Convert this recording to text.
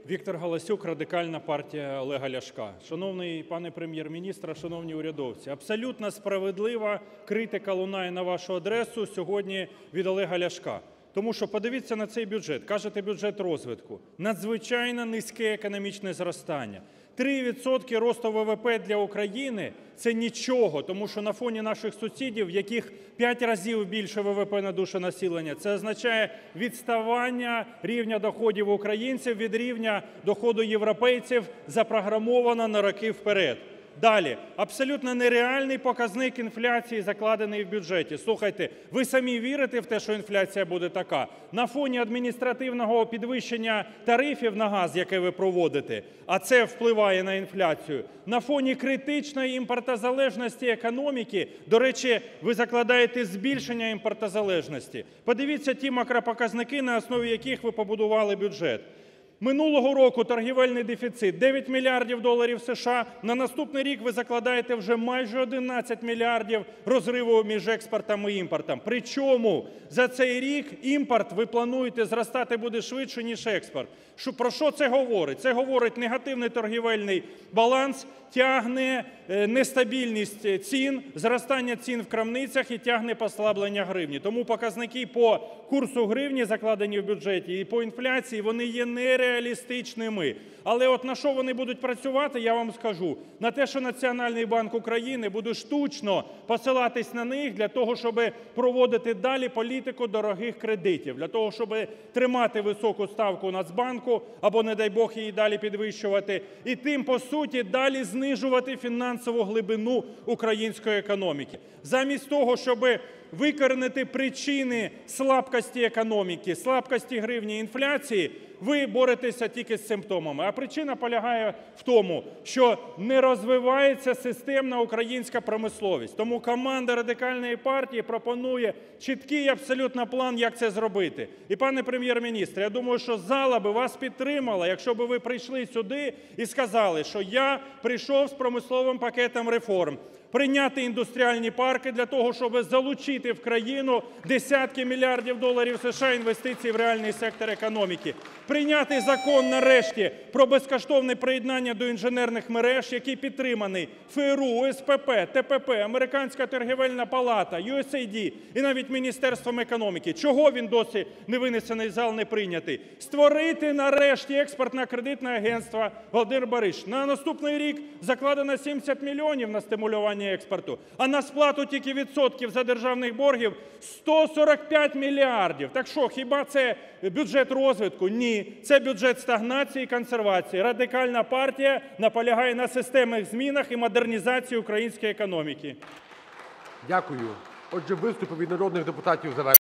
Віктор Галасюк, Радикальна партія Олега Ляшка. Шановний пане Прем'єр-міністре, шановні урядовці, абсолютно справедлива критика лунає на вашу адресу сьогодні від Олега Ляшка. Тому що подивіться на цей бюджет. Кажете, бюджет розвитку. Надзвичайно низьке економічне зростання. 3% росту ВВП для України – це нічого, тому що на фоні наших сусідів, в яких 5 разів більше ВВП на душу населення, це означає відставання рівня доходів українців від рівня доходу європейців, запрограмовано на роки вперед. Далі. Абсолютно нереальний показник інфляції, закладений в бюджеті. Слухайте, ви самі вірите в те, що інфляція буде така? На фоні адміністративного підвищення тарифів на газ, яке ви проводите, а це впливає на інфляцію, на фоні критичної імпортозалежності економіки, до речі, ви закладаєте збільшення імпортозалежності. Подивіться ті макропоказники, на основі яких ви побудували бюджет. Минулого року торгівельний дефіцит – 9 мільярдів доларів США. На наступний рік ви закладаєте вже майже 11 мільярдів розриву між експортом і імпортом. Причому за цей рік імпорт, ви плануєте, зростати буде швидше, ніж експорт. Про що це говорить? Це говорить негативний торгівельний баланс, тягне нестабільність цін, зростання цін в крамницях і тягне послаблення гривні. Тому показники по курсу гривні, закладені в бюджеті, і по інфляції, вони є нереалістичними. Але от на що вони будуть працювати, я вам скажу. На те, що Національний банк України буде штучно посилатись на них для того, щоб проводити далі політику дорогих кредитів, для того, щоб тримати високу ставку Нацбанку або, не дай Бог, її далі підвищувати, і тим, по суті, далі знижувати фінансову глибину української економіки. Замість того, щоб викоренити причини слабкості економіки, слабкості гривні, інфляції, ви боретеся тільки з симптомами. А причина полягає в тому, що не розвивається системна українська промисловість. Тому команда Радикальної партії пропонує чіткий абсолютно план, як це зробити. І, пане Прем'єр-міністре, я думаю, що зала би вас підтримала, якщо б ви прийшли сюди і сказали, що я прийшов з промисловим пакетом реформ. Прийняти індустріальні парки для того, щоб залучити в країну десятки мільярдів доларів США інвестицій в реальний сектор економіки. Прийняти закон, нарешті, про безкоштовне приєднання до інженерних мереж, який підтриманий ФРУ, СПП, ТПП, Американська торгівельна палата, USAID і навіть Міністерством економіки. Чого він досі не винесений в зал, не прийнятий? Створити, нарешті, експортно-кредитне агентство. Володимир Борисович, на наступний рік закладено 70 мільйонів на стимулювання експорту, а на сплату тільки відсотків за державних боргів 145 мільярдів. Так що, хіба це бюджет розвитку? Ні. Це бюджет стагнації і консервації. Радикальна партія наполягає на системних змінах і модернізації української економіки. Дякую. Отже, виступи від народних депутатів завершені.